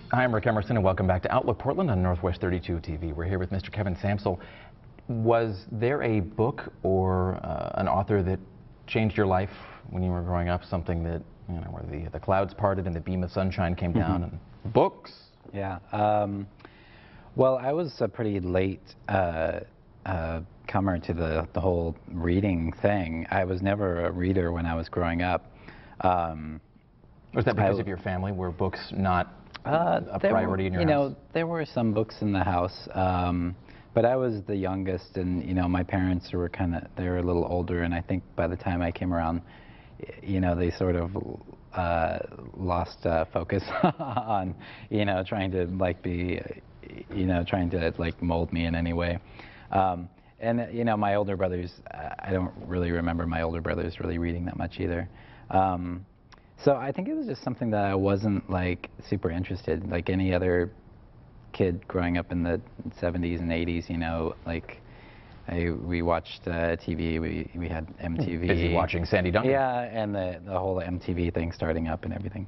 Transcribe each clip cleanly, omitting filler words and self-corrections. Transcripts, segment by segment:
Hi, I'm Rick Emerson, and welcome back to Outlook Portland on Northwest 32 TV. We're here with Mr. Kevin Sampsell. Was there a book or an author that changed your life when you were growing up? Something that, you know, where the clouds parted and the beam of sunshine came down, and books? Yeah. Well, I was a pretty late comer to the whole reading thing. I was never a reader when I was growing up. Was that because of your family? Were books not a priority in your house? You know, there were some books in the house, but I was the youngest, and you know, my parents were they were a little older, and I think by the time I came around, you know, they sort of lost focus on, you know, trying to like be, you know, trying to like mold me in any way. And you know, my older brothers, I don't really remember my older brothers really reading that much either. So I think it was just something that I wasn't like super interested, like any other kid growing up in the 70s and 80s, you know, like we watched TV, we had MTV. Busy watching Sandy Duncan. Yeah, and the whole MTV thing starting up and everything.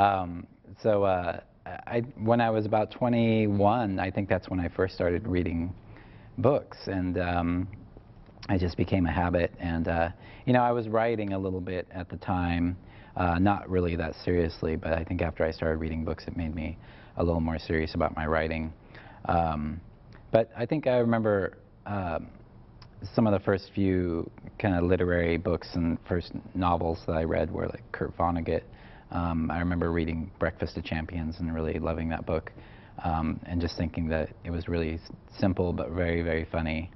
When I was about 21, I think that's when I first started reading books, and it just became a habit. And you know, I was writing a little bit at the time. Not really that seriously, but I think after I started reading books, it made me a little more serious about my writing. But I think I remember some of the first few kind of literary books and first novels that I read were like Kurt Vonnegut. I remember reading Breakfast of Champions and really loving that book, and just thinking that it was really simple but very, very funny.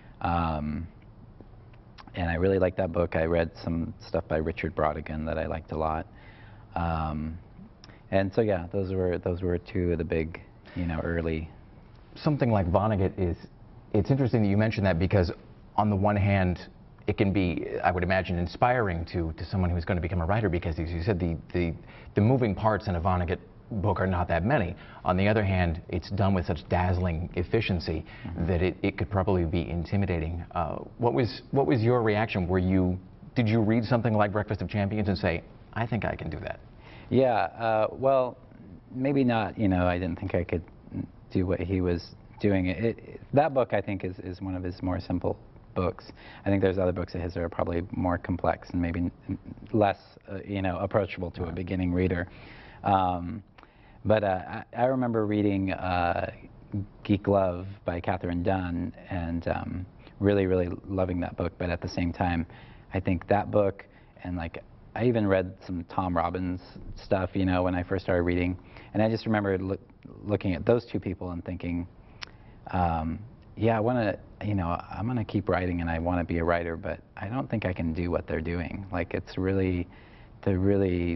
And I really liked that book. I read some stuff by Richard Brautigan that I liked a lot. And so yeah, those were two of the big, you know, early. Something like Vonnegut it's interesting that you mentioned that, because on the one hand, it can be, I would imagine, inspiring to someone who's going to become a writer, because as you said, the moving parts in a Vonnegut book are not that many. On the other hand, it's done with such dazzling efficiency that it could probably be intimidating. What was your reaction? Did you read something like Breakfast of Champions and say, I think I can do that? Yeah, well, maybe not. You know, I didn't think I could do what he was doing. That book, I think, is one of his more simple books. I think there's other books of his that are probably more complex and maybe less, you know, approachable to a beginning reader. But I remember reading Geek Love by Catherine Dunn, and really, really loving that book. But at the same time, I think that book, and like I even read some Tom Robbins stuff, you know, when I first started reading. And I just remember looking at those two people and thinking, yeah, I want to, you know, I'm going to keep writing and I want to be a writer, but I don't think I can do what they're doing. Like, it's really, they're really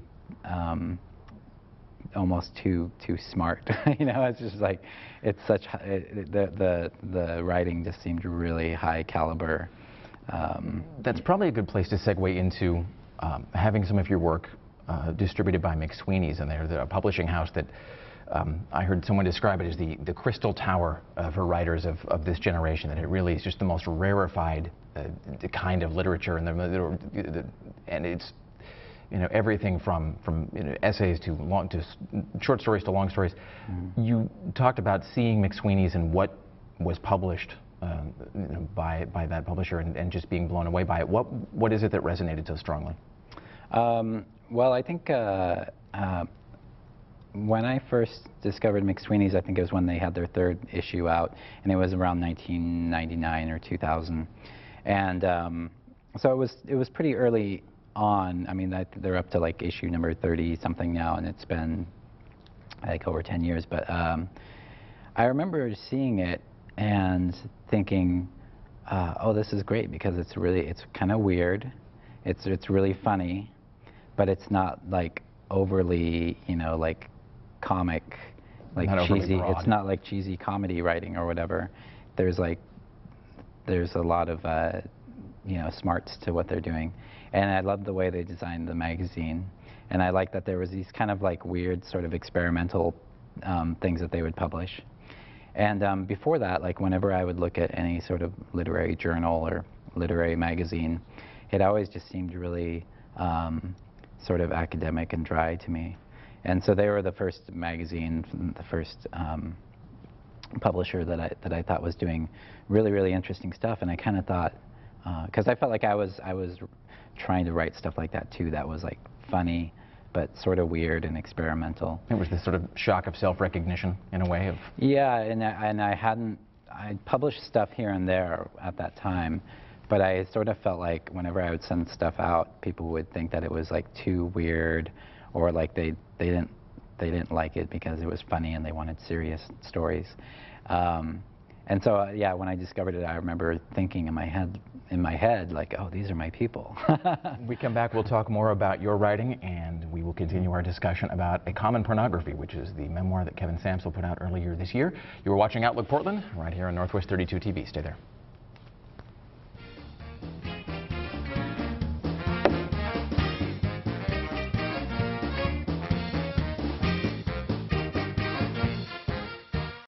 almost too smart. You know, it's just like, it's such, the writing just seemed really high caliber. That's probably a good place to segue into having some of your work distributed by McSweeney's, and they're a publishing house that I heard someone describe it as the crystal tower for writers of this generation, that it really is just the most rarefied kind of literature, and it's, you know, everything from you know, essays to short stories to long stories. You talked about seeing McSweeney's and what was published you know, by that publisher, and just being blown away by it. What is it that resonated so strongly? Well, I think when I first discovered McSweeney's, I think it was when they had their third issue out, and it was around 1999 or 2000, and so it was pretty early on. I mean, they're up to like issue number 30 something now, and it's been like over 10 years. But I remember seeing it and thinking, oh, this is great, because it's kind of weird, it's really funny, but it's not like overly, you know, like comic, like cheesy. It's not like cheesy comedy writing or whatever. There's a lot of you know, smarts to what they're doing, and I love the way they designed the magazine, and I like that there was these kind of like weird sort of experimental things that they would publish. And before that, like whenever I would look at any sort of literary journal or literary magazine, it always just seemed really sort of academic and dry to me. And so they were the first magazine, the first publisher that I thought was doing really, really interesting stuff. And I kind of thought, because I felt like I was trying to write stuff like that too, that was like funny, but sort of weird and experimental. It was this sort of shock of self-recognition in a way of... Yeah, and I published stuff here and there at that time, but I sort of felt like whenever I would send stuff out, people would think that it was like too weird, or like they didn't like it because it was funny and they wanted serious stories. And so, yeah, when I discovered it, I remember thinking in my head, like, oh, these are my people. When we come back, we'll talk more about your writing, and we will continue our discussion about A Common Pornography, which is the memoir that Kevin Sampsell put out earlier this year. You were watching Outlook Portland, right here on Northwest 32 TV. Stay there.